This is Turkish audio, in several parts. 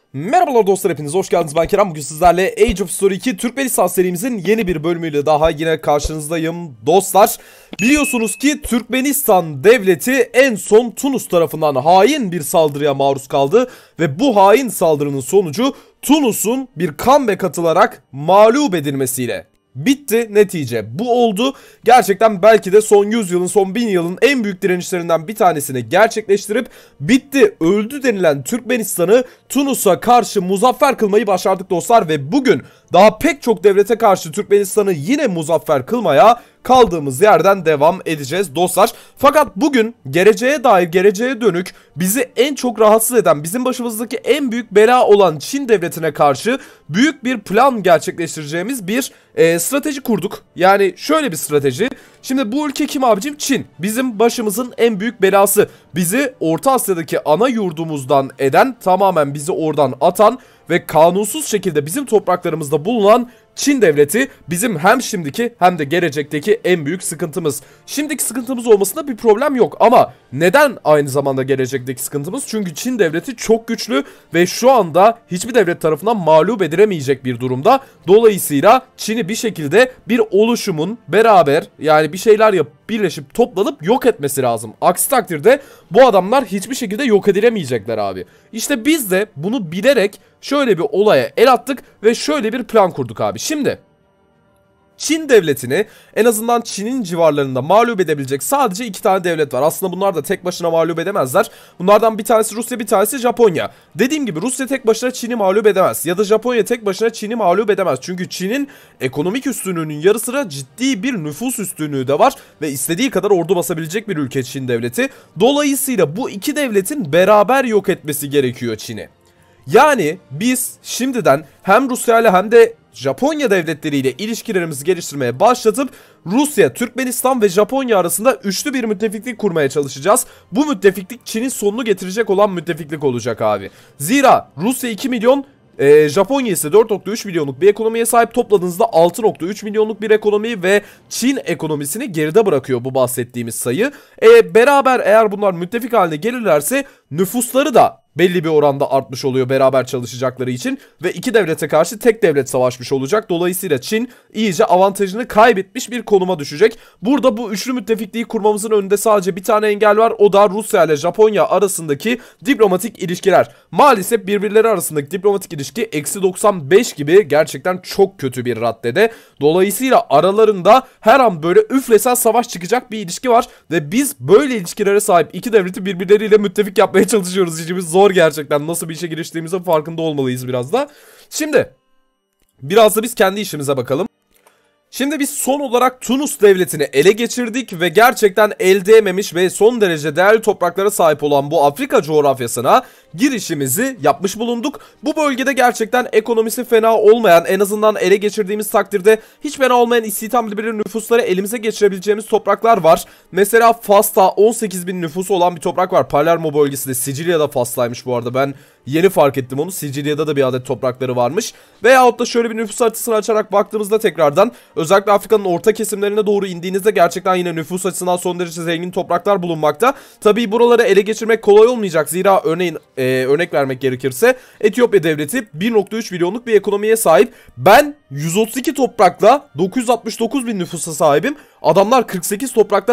Merhabalar dostlar, hepiniz hoş geldiniz. Ben Kerem. Bugün sizlerle Age of Story 2 Türkmenistan serimizin yeni bir bölümüyle daha yine karşınızdayım dostlar. Biliyorsunuz ki Türkmenistan devleti en son Tunus tarafından hain bir saldırıya maruz kaldı ve bu hain saldırının sonucu Tunus'un bir comeback atılarak mağlup edilmesiyle bitti. Netice bu oldu. Gerçekten belki de son 100 yılın, son 1000 yılın en büyük direnişlerinden bir tanesini gerçekleştirip bitti, öldü denilen Türkmenistan'ı Tunus'a karşı muzaffer kılmayı başardık dostlar. Ve bugün daha pek çok devlete karşı Türkmenistan'ı yine muzaffer kılmaya kaldığımız yerden devam edeceğiz dostlar. Fakat bugün geleceğe dair, geleceğe dönük bizi en çok rahatsız eden, bizim başımızdaki en büyük bela olan Çin devletine karşı büyük bir plan gerçekleştireceğimiz bir strateji kurduk. Yani şöyle bir strateji. Şimdi bu ülke kim abicim? Çin. Bizim başımızın en büyük belası. Bizi Orta Asya'daki ana yurdumuzdan eden, tamamen bizi oradan atan ve kanunsuz şekilde bizim topraklarımızda bulunan Çin devleti bizim hem şimdiki hem de gelecekteki en büyük sıkıntımız. Şimdiki sıkıntımız olmasında bir problem yok ama neden aynı zamanda gelecekteki sıkıntımız? Çünkü Çin devleti çok güçlü ve şu anda hiçbir devlet tarafından mağlup edilemeyecek bir durumda. Dolayısıyla Çin'i bir şekilde bir oluşumun beraber, yani bir şeyler yapıp birleşip toplanıp yok etmesi lazım. Aksi takdirde bu adamlar hiçbir şekilde yok edilemeyecekler abi. İşte biz de bunu bilerek şöyle bir olaya el attık ve şöyle bir plan kurduk abi. Şimdi Çin devletini, en azından Çin'in civarlarında mağlup edebilecek sadece 2 tane devlet var. Aslında bunlar da tek başına mağlup edemezler. Bunlardan bir tanesi Rusya, bir tanesi Japonya. Dediğim gibi Rusya tek başına Çin'i mağlup edemez. Ya da Japonya tek başına Çin'i mağlup edemez. Çünkü Çin'in ekonomik üstünlüğünün yarı sıra ciddi bir nüfus üstünlüğü de var. Ve istediği kadar ordu basabilecek bir ülke Çin devleti. Dolayısıyla bu iki devletin beraber yok etmesi gerekiyor Çin'i. Yani biz şimdiden hem Rusya ile hem de Japonya devletleriyle ilişkilerimizi geliştirmeye başlatıp Rusya, Türkmenistan ve Japonya arasında üçlü bir müttefiklik kurmaya çalışacağız. Bu müttefiklik Çin'in sonunu getirecek olan müttefiklik olacak abi. Zira Rusya 2 milyon, Japonya ise 4.3 milyonluk bir ekonomiye sahip. Topladığınızda 6.3 milyonluk bir ekonomi ve Çin ekonomisini geride bırakıyor bu bahsettiğimiz sayı. Beraber eğer bunlar müttefik haline gelirlerse nüfusları da belli bir oranda artmış oluyor beraber çalışacakları için ve iki devlete karşı tek devlet savaşmış olacak. Dolayısıyla Çin iyice avantajını kaybetmiş bir konuma düşecek. Burada bu üçlü müttefikliği kurmamızın önünde sadece bir tane engel var. O da Rusya ile Japonya arasındaki diplomatik ilişkiler. Maalesef birbirleri arasındaki diplomatik ilişki -95 gibi gerçekten çok kötü bir raddede. Dolayısıyla aralarında her an böyle üflesen savaş çıkacak bir ilişki var ve biz böyle ilişkilere sahip iki devleti birbirleriyle müttefik yapmaya çalışıyoruz. İşimiz zor gerçekten. Nasıl bir işe giriştiğimizin farkında olmalıyız biraz da. Şimdi biraz da biz kendi işimize bakalım. Şimdi biz son olarak Tunus devletini ele geçirdik ve gerçekten el değmemiş ve son derece değerli topraklara sahip olan bu Afrika coğrafyasına girişimizi yapmış bulunduk. Bu bölgede gerçekten ekonomisi fena olmayan, en azından ele geçirdiğimiz takdirde hiç fena olmayan istihdamlı bir nüfusları elimize geçirebileceğimiz topraklar var. Mesela Fas'ta 18.000 nüfusu olan bir toprak var. Palermo bölgesinde. Sicilya'da Fas'taymış bu arada. Ben yeni fark ettim onu. Sicilya'da da bir adet toprakları varmış. Veyahut da şöyle bir nüfus haritasını açarak baktığımızda tekrardan özellikle Afrika'nın orta kesimlerine doğru indiğinizde gerçekten yine nüfus açısından son derece zengin topraklar bulunmakta. Tabii buraları ele geçirmek kolay olmayacak. Zira örneğin örnek vermek gerekirse Etiyopya devleti 1.3 milyonluk bir ekonomiye sahip. Ben 132 toprakla 969 bin nüfusa sahibim. Adamlar 48 toprakta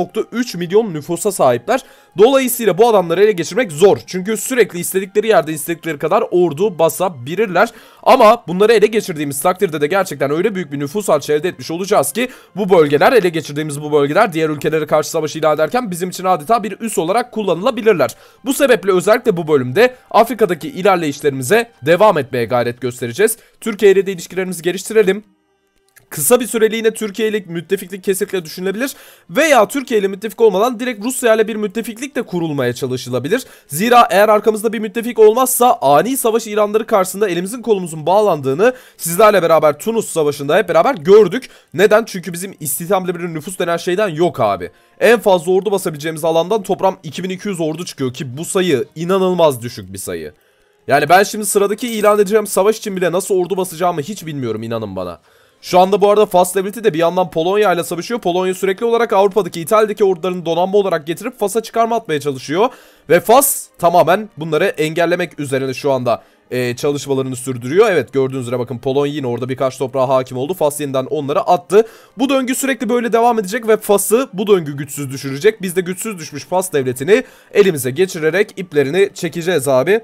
1.3 milyon nüfusa sahipler. Dolayısıyla bu adamları ele geçirmek zor. Çünkü sürekli istedikleri yerde istedikleri kadar ordu basabilirler. Ama bunları ele geçirdiğimiz takdirde de gerçekten öyle büyük bir nüfus artışı elde etmiş olacağız ki bu bölgeler, ele geçirdiğimiz bu bölgeler diğer ülkelere karşı savaş ilan ederken bizim için adeta bir üs olarak kullanılabilirler. Bu sebeple özellikle bu bölümde Afrika'daki ilerleyişlerimize devam etmeye gayret göstereceğiz. Türkiye ile de ilişkilerimizi geliştirelim. Kısa bir süreliğine Türkiye ile müttefiklik kesinlikle düşünülebilir veya Türkiye ile müttefik olmadan direkt Rusya ile bir müttefiklik de kurulmaya çalışılabilir. Zira eğer arkamızda bir müttefik olmazsa ani savaş ilanları karşısında elimizin kolumuzun bağlandığını sizlerle beraber Tunus Savaşı'nda hep beraber gördük. Neden? Çünkü bizim istihdamlı bir nüfus denen şeyden yok abi. En fazla ordu basabileceğimiz alandan toplam 2200 ordu çıkıyor ki bu sayı inanılmaz düşük bir sayı. Yani ben şimdi sıradaki ilan edeceğim savaş için bile nasıl ordu basacağımı hiç bilmiyorum, inanın bana. Şu anda bu arada Fas devleti de bir yandan Polonya ile savaşıyor. Polonya sürekli olarak Avrupa'daki, İtalya'daki ordularını donanma olarak getirip Fas'a çıkarma atmaya çalışıyor. Ve Fas tamamen bunları engellemek üzerine şu anda çalışmalarını sürdürüyor. Evet, gördüğünüz üzere bakın, Polonya yine orada birkaç toprağa hakim oldu. Fas yeniden onları attı. Bu döngü sürekli böyle devam edecek ve Fas'ı bu döngü güçsüz düşürecek. Biz de güçsüz düşmüş Fas devletini elimize geçirerek iplerini çekeceğiz abi.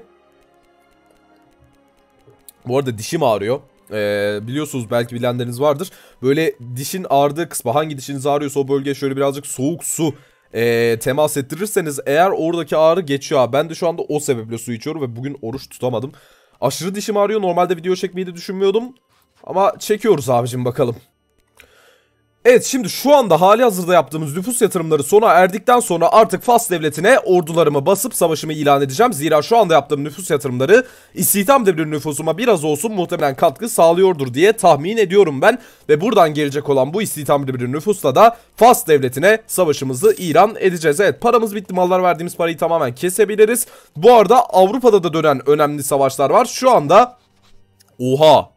Bu arada dişim ağrıyor. Biliyorsunuz, belki bilenleriniz vardır. Böyle dişin ağrıdığı kısmı, hangi dişiniz ağrıyorsa o bölgeye şöyle birazcık soğuk su temas ettirirseniz eğer oradaki ağrı geçiyor. Ben de şu anda o sebeple su içiyorum ve bugün oruç tutamadım. Aşırı dişim ağrıyor. Normalde video çekmeyi de düşünmüyordum. Ama çekiyoruz abicim, bakalım. Evet, şimdi şu anda hali hazırda yaptığımız nüfus yatırımları sona erdikten sonra artık Fas devletine ordularımı basıp savaşımı ilan edeceğim. Zira şu anda yaptığım nüfus yatırımları istihdam devri nüfusuma biraz olsun muhtemelen katkı sağlıyordur diye tahmin ediyorum ben. Ve buradan gelecek olan bu istihdam devri nüfusla da Fas devletine savaşımızı ilan edeceğiz. Evet, paramız bitti, mallar verdiğimiz parayı tamamen kesebiliriz. Bu arada Avrupa'da da dönen önemli savaşlar var. Şu anda... Oha!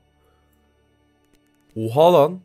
Oha lan!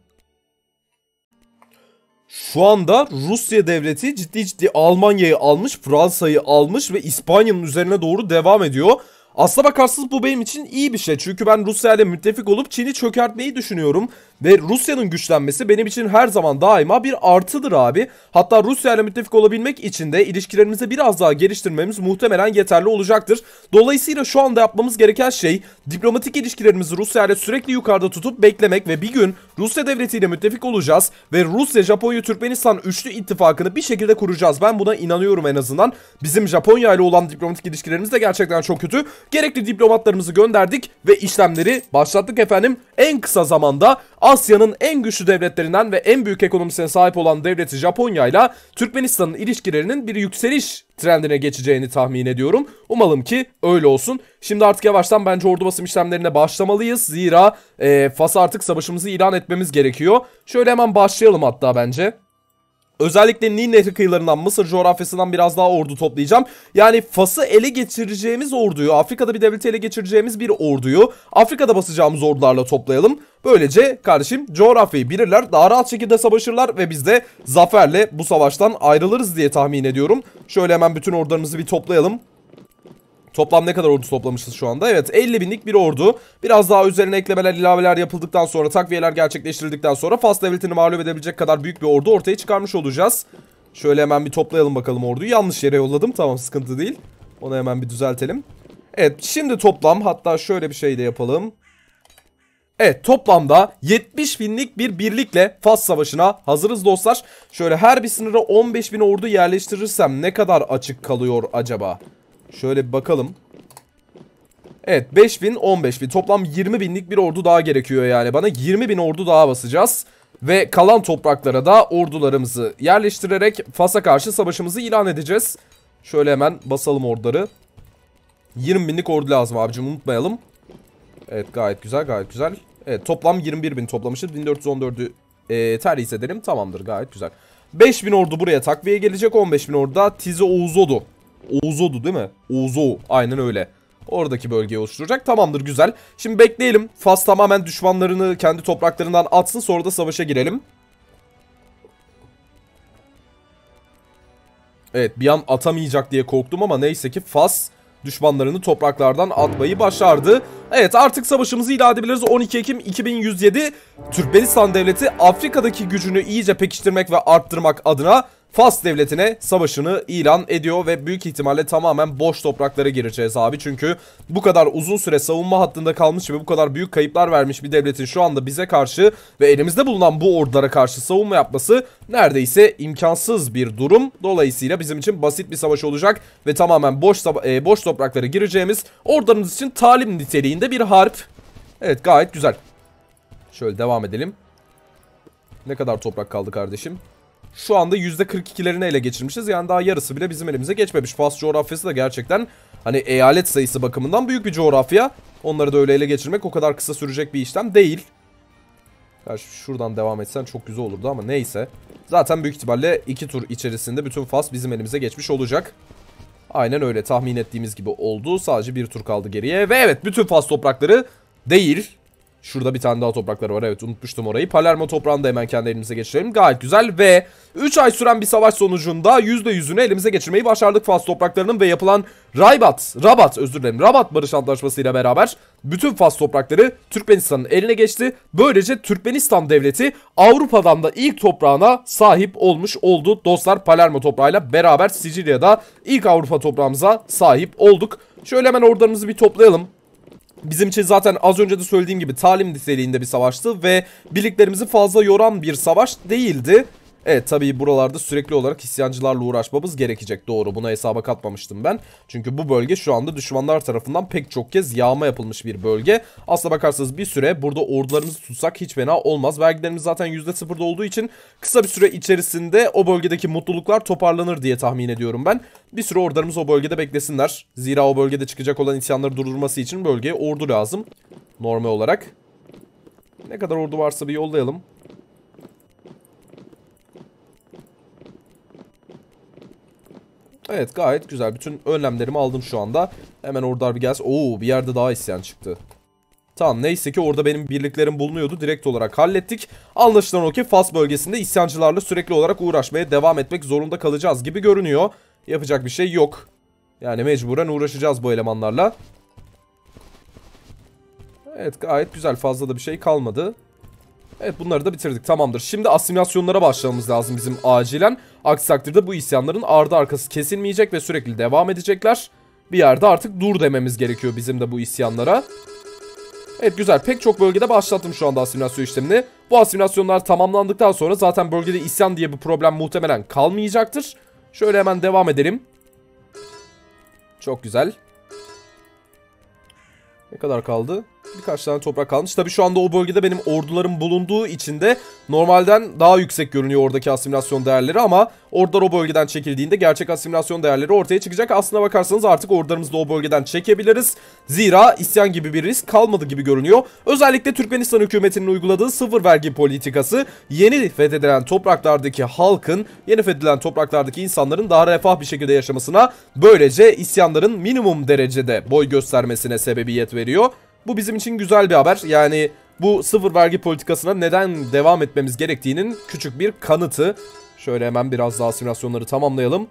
Şu anda Rusya devleti ciddi Almanya'yı almış, Fransa'yı almış ve İspanya'nın üzerine doğru devam ediyor. Aslına bakarsanız bu benim için iyi bir şey. Çünkü ben Rusya ile müttefik olup Çin'i çökertmeyi düşünüyorum. Ve Rusya'nın güçlenmesi benim için her zaman daima bir artıdır abi. Hatta Rusya ile müttefik olabilmek için de ilişkilerimizi biraz daha geliştirmemiz muhtemelen yeterli olacaktır. Dolayısıyla şu anda yapmamız gereken şey diplomatik ilişkilerimizi Rusya ile sürekli yukarıda tutup beklemek ve bir gün Rusya devletiyle müttefik olacağız ve Rusya, Japonya, Türkmenistan üçlü ittifakını bir şekilde kuracağız. Ben buna inanıyorum en azından. Bizim Japonya ile olan diplomatik ilişkilerimiz de gerçekten çok kötü. Gerekli diplomatlarımızı gönderdik ve işlemleri başlattık efendim. En kısa zamanda Asya'nın en güçlü devletlerinden ve en büyük ekonomisine sahip olan devleti Japonya ile Türkmenistan'ın ilişkilerinin bir yükseliş trendine geçeceğini tahmin ediyorum. Umalım ki öyle olsun. Şimdi artık yavaştan bence ordu basım işlemlerine başlamalıyız. Zira Fas'a artık savaşımızı ilan etmemiz gerekiyor. Şöyle hemen başlayalım hatta bence. Özellikle Nil Nehri kıyılarından, Mısır coğrafyasından biraz daha ordu toplayacağım. Yani Fas'ı ele geçireceğimiz orduyu, Afrika'da bir devleti ele geçireceğimiz bir orduyu Afrika'da basacağımız ordularla toplayalım. Böylece kardeşim coğrafyayı bilirler, daha rahat şekilde savaşırlar ve biz de zaferle bu savaştan ayrılırız diye tahmin ediyorum. Şöyle hemen bütün ordularımızı bir toplayalım. Toplam ne kadar ordu toplamışız şu anda? Evet, 50 binlik bir ordu. Biraz daha üzerine eklemeler, ilaveler yapıldıktan sonra, takviyeler gerçekleştirildikten sonra Fas devletini mağlup edebilecek kadar büyük bir ordu ortaya çıkarmış olacağız. Şöyle hemen bir toplayalım bakalım orduyu. Yanlış yere yolladım. Tamam, sıkıntı değil. Onu hemen bir düzeltelim. Evet, şimdi toplam, hatta şöyle bir şey de yapalım. Evet, toplamda 70 binlik bir birlikle Fas savaşına hazırız dostlar. Şöyle her bir sınıra 15 bin ordu yerleştirirsem ne kadar açık kalıyor acaba? Şöyle bir bakalım. Evet, 5.000, 15.000. Toplam 20 binlik bir ordu daha gerekiyor yani bana. 20 bin ordu daha basacağız. Ve kalan topraklara da ordularımızı yerleştirerek Fas'a karşı savaşımızı ilan edeceğiz. Şöyle hemen basalım orduları. 20 binlik ordu lazım abicim, unutmayalım. Evet, gayet güzel, gayet güzel. Evet, toplam 21 bin toplamışız. 1414'ü terhis edelim. Tamamdır, gayet güzel. 5 bin ordu buraya takviye gelecek. 15 bin ordu da Tizi Oğuzodu. Oğuzodu değil mi? Oğuzou. Aynen öyle. Oradaki bölgeyi oluşturacak. Tamamdır, güzel. Şimdi bekleyelim. Fas tamamen düşmanlarını kendi topraklarından atsın. Sonra da savaşa girelim. Evet, bir an atamayacak diye korktum ama neyse ki Fas düşmanlarını topraklardan atmayı başardı. Evet, artık savaşımızı ilan edebiliriz. 12 Ekim 2107 Türkmenistan devleti Afrika'daki gücünü iyice pekiştirmek ve arttırmak adına Fas devletine savaşını ilan ediyor ve büyük ihtimalle tamamen boş topraklara gireceğiz abi. Çünkü bu kadar uzun süre savunma hattında kalmış ve bu kadar büyük kayıplar vermiş bir devletin şu anda bize karşı ve elimizde bulunan bu ordulara karşı savunma yapması neredeyse imkansız bir durum. Dolayısıyla bizim için basit bir savaş olacak ve tamamen boş topraklara gireceğimiz, ordularımız için talim niteliğinde bir harp. Evet, gayet güzel. Şöyle devam edelim. Ne kadar toprak kaldı kardeşim? Şu anda %42'lerini ele geçirmişiz. Yani daha yarısı bile bizim elimize geçmemiş. Fas coğrafyası da gerçekten hani eyalet sayısı bakımından büyük bir coğrafya. Onları da öyle ele geçirmek o kadar kısa sürecek bir işlem değil. Gerçi şuradan devam etsen çok güzel olurdu ama neyse. Zaten büyük ihtimalle 2 tur içerisinde bütün Fas bizim elimize geçmiş olacak. Aynen öyle, tahmin ettiğimiz gibi oldu. Sadece bir tur kaldı geriye. Ve evet, bütün Fas toprakları değil. Şurada bir tane daha toprakları var. Evet, unutmuştum orayı. Palermo toprağını da hemen kendi elimize geçirelim. Gayet güzel ve 3 ay süren bir savaş sonucunda %100'ünü elimize geçirmeyi başardık Fas topraklarının ve yapılan Rabat Barış Antlaşması ile beraber bütün Fas toprakları Türkmenistan'ın eline geçti. Böylece Türkmenistan devleti Avrupa'dan da ilk toprağına sahip olmuş oldu. Dostlar, Palermo toprağıyla beraber Sicilya'da ilk Avrupa toprağımıza sahip olduk. Şöyle hemen ordularımızı bir toplayalım. Bizim için zaten az önce de söylediğim gibi talim niteliğinde bir savaştı ve birliklerimizi fazla yoran bir savaş değildi. Evet, tabii buralarda sürekli olarak isyancılarla uğraşmamız gerekecek, doğru, buna hesaba katmamıştım ben. Çünkü bu bölge şu anda düşmanlar tarafından pek çok kez yağma yapılmış bir bölge. Aslına bakarsanız bir süre burada ordularımızı tutsak hiç fena olmaz. Vergilerimiz zaten %0'da olduğu için kısa bir süre içerisinde o bölgedeki mutluluklar toparlanır diye tahmin ediyorum ben. Bir süre ordularımız o bölgede beklesinler. Zira o bölgede çıkacak olan isyanları durdurması için bölgeye ordu lazım. Normal olarak. Ne kadar ordu varsa bir yollayalım. Evet, gayet güzel. Bütün önlemlerimi aldım şu anda. Hemen ordular bir gelsin. Oo, bir yerde daha isyan çıktı. Tamam, neyse ki orada benim birliklerim bulunuyordu. Direkt olarak hallettik. Anlaşılan o ki Fas bölgesinde isyancılarla sürekli olarak uğraşmaya devam etmek zorunda kalacağız gibi görünüyor. Yapacak bir şey yok. Yani mecburen uğraşacağız bu elemanlarla. Evet, gayet güzel. Fazla da bir şey kalmadı. Evet, bunları da bitirdik, tamamdır. Şimdi asimilasyonlara başlamamız lazım bizim acilen. Aksi takdirde bu isyanların ardı arkası kesilmeyecek ve sürekli devam edecekler. Bir yerde artık dur dememiz gerekiyor bizim de bu isyanlara. Evet, güzel, pek çok bölgede başlattım şu anda asimilasyon işlemini. Bu asimilasyonlar tamamlandıktan sonra zaten bölgede isyan diye bir problem muhtemelen kalmayacaktır. Şöyle hemen devam edelim. Çok güzel. Ne kadar kaldı? Birkaç tane toprak kalmış. Tabii şu anda o bölgede benim ordularım bulunduğu için de normalden daha yüksek görünüyor oradaki asimilasyon değerleri ama ordular o bölgeden çekildiğinde gerçek asimilasyon değerleri ortaya çıkacak. Aslına bakarsanız artık ordularımızı da o bölgeden çekebiliriz. Zira isyan gibi bir risk kalmadı gibi görünüyor. Özellikle Türkmenistan hükümetinin uyguladığı sıfır vergi politikası yeni fethedilen topraklardaki halkın, yeni fethedilen topraklardaki insanların daha refah bir şekilde yaşamasına, böylece isyanların minimum derecede boy göstermesine sebebiyet veriyor. Bu bizim için güzel bir haber. Yani bu sıfır vergi politikasına neden devam etmemiz gerektiğinin küçük bir kanıtı. Şöyle hemen biraz daha simülasyonları tamamlayalım.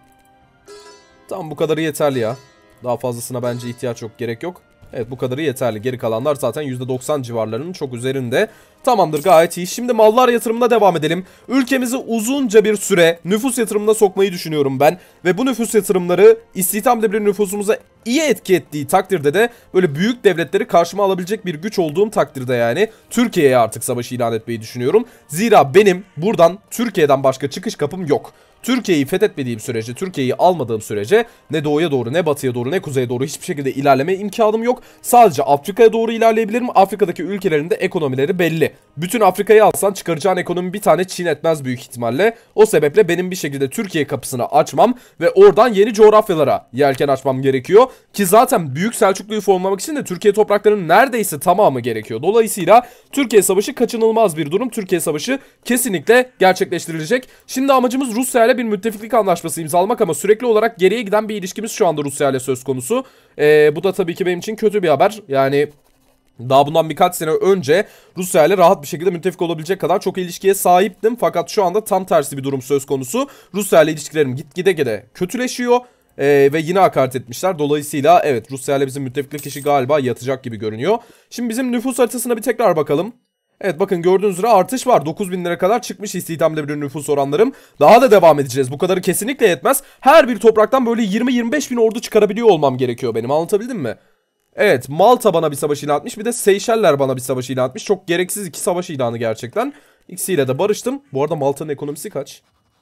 Tamam, bu kadarı yeterli ya. Daha fazlasına bence ihtiyaç yok, gerek yok. Evet, bu kadarı yeterli. Geri kalanlar zaten %90 civarlarının çok üzerinde. Tamamdır, gayet iyi. Şimdi mallar yatırımına devam edelim. Ülkemizi uzunca bir süre nüfus yatırımına sokmayı düşünüyorum ben. Ve bu nüfus yatırımları istihdamda bir nüfusumuza iyi etki ettiği takdirde de böyle büyük devletleri karşıma alabilecek bir güç olduğum takdirde yani Türkiye'ye artık savaşı ilan etmeyi düşünüyorum. Zira benim buradan Türkiye'den başka çıkış kapım yok. Türkiye'yi fethetmediğim sürece, Türkiye'yi almadığım sürece ne doğuya doğru, ne batıya doğru, ne kuzeye doğru hiçbir şekilde ilerleme imkanım yok. Sadece Afrika'ya doğru ilerleyebilirim. Afrika'daki ülkelerin de ekonomileri belli. Bütün Afrika'yı alsan çıkaracağın ekonomi bir tane Çin etmez büyük ihtimalle. O sebeple benim bir şekilde Türkiye kapısını açmam ve oradan yeni coğrafyalara yelken açmam gerekiyor. Ki zaten Büyük Selçuklu'yu formlamak için de Türkiye topraklarının neredeyse tamamı gerekiyor. Dolayısıyla Türkiye Savaşı kaçınılmaz bir durum. Türkiye Savaşı kesinlikle gerçekleştirilecek. Şimdi amacımız Rusya ile bir müttefiklik anlaşması imzalamak ama sürekli olarak geriye giden bir ilişkimiz şu anda Rusya ile söz konusu. Bu da tabii ki benim için kötü bir haber. Yani daha bundan birkaç sene önce Rusya ile rahat bir şekilde müttefik olabilecek kadar çok ilişkiye sahiptim. Fakat şu anda tam tersi bir durum söz konusu. Rusya ile ilişkilerim gitgide kötüleşiyor. Ve yine hakaret etmişler. Dolayısıyla evet, Rusya ile bizim müttefiklik işi galiba yatacak gibi görünüyor. Şimdi bizim nüfus haritasına bir tekrar bakalım. Evet, bakın gördüğünüz üzere artış var. 9.000 lira kadar çıkmış istihdamda bir nüfus oranlarım. Daha da devam edeceğiz. Bu kadarı kesinlikle yetmez. Her bir topraktan böyle 20-25 bin ordu çıkarabiliyor olmam gerekiyor benim. Anlatabildim mi? Evet, Malta bana bir savaş ilan etmiş. Bir de Seyşeller bana bir savaş ilan etmiş. Çok gereksiz iki savaş ilanı gerçekten. İkisiyle de barıştım. Bu arada Malta'nın ekonomisi kaç?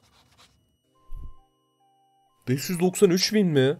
593 bin mi?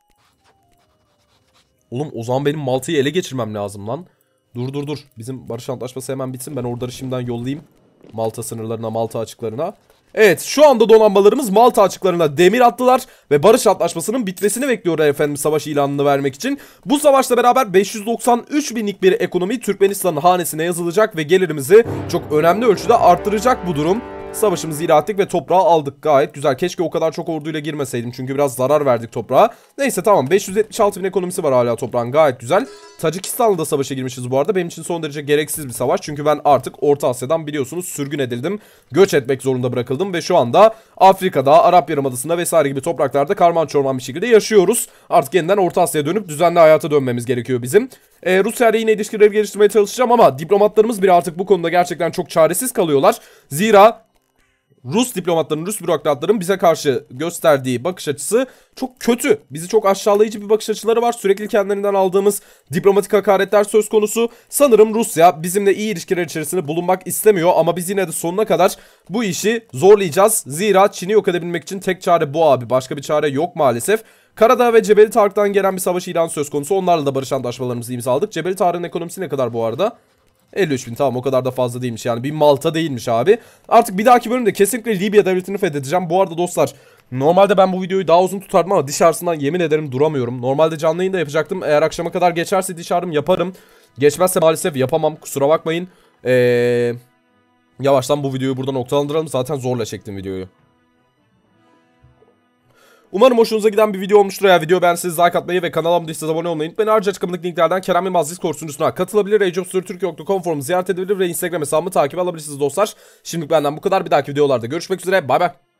Oğlum, o zaman benim Malta'yı ele geçirmem lazım lan. Dur. Bizim barış antlaşması hemen bitsin. Ben orduları şimdiden yollayayım. Malta sınırlarına, Malta açıklarına. Evet, şu anda donanmalarımız Malta açıklarına demir attılar. Ve barış antlaşmasının bitmesini bekliyorlar efendim savaş ilanını vermek için. Bu savaşla beraber 593 binlik bir ekonomi Türkmenistan'ın hanesine yazılacak. Ve gelirimizi çok önemli ölçüde arttıracak bu durum. Savaşımızı ilan ettik ve toprağı aldık. Gayet güzel. Keşke o kadar çok orduyla girmeseydim. Çünkü biraz zarar verdik toprağa. Neyse tamam. 576 bin ekonomisi var hala toprağın. Gayet güzel. Tacikistan'la da savaşa girmişiz bu arada. Benim için son derece gereksiz bir savaş. Çünkü ben artık Orta Asya'dan biliyorsunuz sürgün edildim. Göç etmek zorunda bırakıldım. Ve şu anda Afrika'da, Arap Yarımadası'nda vesaire gibi topraklarda karman çorman bir şekilde yaşıyoruz. Artık yeniden Orta Asya'ya dönüp düzenli hayata dönmemiz gerekiyor bizim. Rusya ile yine ilişkileri geliştirmeye çalışacağım ama diplomatlarımız bile artık bu konuda gerçekten çok çaresiz kalıyorlar. Zira Rus diplomatların, Rus bürokratların bize karşı gösterdiği bakış açısı çok kötü. Bizi çok aşağılayıcı bir bakış açıları var. Sürekli kendilerinden aldığımız diplomatik hakaretler söz konusu. Sanırım Rusya bizimle iyi ilişkiler içerisinde bulunmak istemiyor ama biz yine de sonuna kadar bu işi zorlayacağız. Zira Çin'i yok edebilmek için tek çare bu abi. Başka bir çare yok maalesef. Karadağ ve Cebeli Tarık'tan gelen bir savaş ilanı söz konusu. Onlarla da barış antlaşmalarımızı imzaladık. Cebeli Tarık'ın ekonomisi ne kadar bu arada? 53 bin, tamam, o kadar da fazla değilmiş yani, bir Malta değilmiş abi. Artık bir dahaki bölümde kesinlikle Libya devletini fethedeceğim. Bu arada dostlar, normalde ben bu videoyu daha uzun tutardım ama dışarısından yemin ederim duramıyorum. Normalde canlı yayın da yapacaktım. Eğer akşama kadar geçerse dışarım yaparım. Geçmezse maalesef yapamam, kusura bakmayın. Yavaştan bu videoyu burada noktalandıralım. Zaten zorla çektim videoyu. Umarım hoşunuza giden bir video olmuştur. Eğer video beğendiyseniz like atmayı ve kanalıma abone olmayı unutmayın. Ayrıca açıklamadaki linklerden Kerem Yılmaz Discord sunucusuna katılabilir. AgeOfStoryTurkey.com forumu ziyaret edebilir ve Instagram hesabımı takip alabilirsiniz dostlar. Şimdilik benden bu kadar. Bir dahaki videolarda görüşmek üzere. Bay bay.